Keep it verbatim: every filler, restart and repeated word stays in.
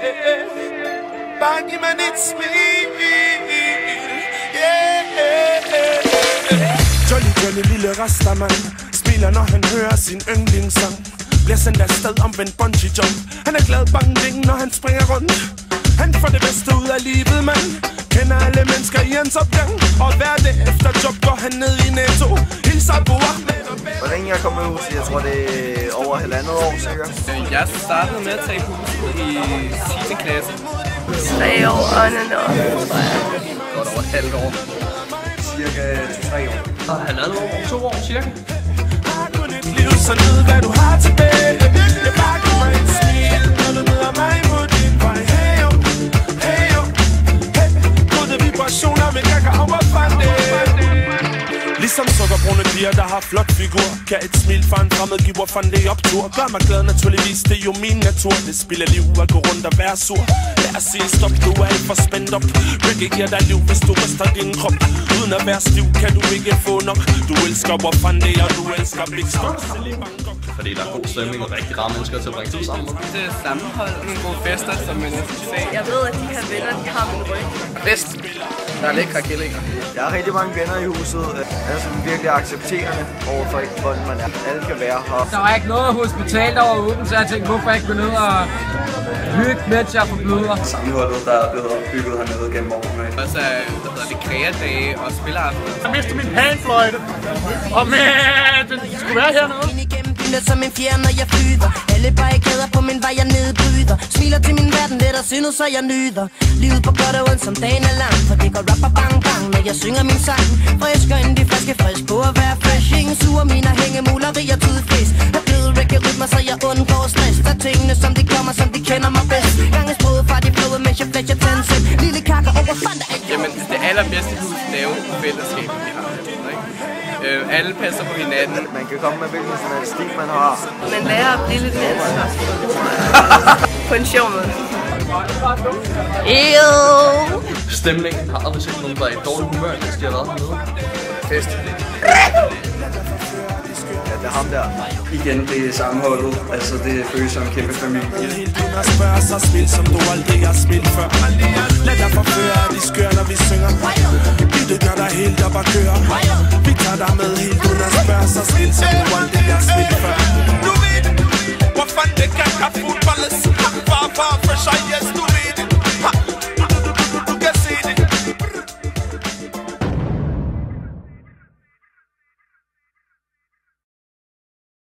Bare giv mig et smil. Jolly, jolly lille rastermand smiler når han hører sin yndlingssang. Bliver sendt afsted omvendt bungee jump. Han er glad bang-ding når han springer rundt. Han får det bedste ud af livet, mand. Kender alle mennesker i hans opgang. Og hver dag efter job går han ned i Netto. Hilser på Ahmed og Bæk. Hvor længe jeg kom i huset? Jeg tror det er over halvandet år sikkert. Jeg startede med at tage huset i tiende klasse. Tre år on and on. Godt over et halvt år. Cirka tre år. Og halvandet år, to år cirka. Har kun et liv, så nyd hvad du har tilbage. Jeg bare giver mig et smil, når du møder mig på din vej. Hey yo, hey yo, hey. Gode vibrationer med kakao og fande. Ligesom sukkerbrune piger, der har flot figur. Kan et smil fra en fremmed giver fandme optur. Gør mig glad naturligvis, det er jo min natur. Det spiller liv at gå rundt og være sur. Lad os sige stop, du er alt for spændt op. Reggae giver dig liv, hvis du ryster din krop. Uden at være stiv, kan du ikke få nok. Du elsker hvor fandme, og du elsker Big Stop. Fordi der er god stemning og rigtig rare mennesker til at bringe tid sammen. Det er sammenhold, nogle gode fester, som man næsten sagde. Jeg ved, at de her venner, de har min ryg. Fest. Der er lækre kællinger. Jeg har rigtig mange venner i huset. Jeg er sådan virkelig accepterende overfor ikke, hvordan man er. Alle kan være her. Der var ikke noget hospital, der var åbent, så jeg tænkte, hvorfor jeg ikke gå ned og hygge, mens jeg forbløder. Sammenholdet, der er blevet opbygget hernede gennem årene. Og så hedder det kreadage og spilleraften. Jeg mistede min panfløjte, og med den skulle være hernede. Som en fjerde, når jeg flyder. Alle barrikader på min vej, jeg nedbryder. Smiler til min verden, let og sindet, så jeg nyder. Livet på godt og ondt, som dagen er lang. For det går rapper bang bang, når jeg synger min sang. Frisk og inden de friske, frisk på at være fresh. Ingen sure miner, hængemulerier, tudeflæs. Jeg blevet reggae-rytmer, så jeg undgår stress. Der tingene, som de kommer, som de kender mig bedst. Gange sproget fra de flåede, mens jeg flasher tændsæt. Lille kakker over fanda. Jamen, det allerbedste hus, det er jo fællesskabet, vi har. Øh, alle passer på hinanden. Man kan komme med hvilken som helst stil, man har. Man lærer at blive lidt mere på en sjov måde. Ew. Stemningen har aldrig set nogen, der er i dårlig humør, hvis de har været hernede. Fest. Ja, det er ham der. Igen, det er sammenholdet. Altså, det føles som en kæmpe familie. Helt uden at spørge sig spil, som du aldrig har spillet før. Lad dig forføre, de skør, når vi synger. Byttet gør dig helt op at køre. Vi tager dig med helt uden at spørge sig spil, som du aldrig har spillet før. Du ved, hvor fanden det kan have fodboldet. Far, far, fresh, yes.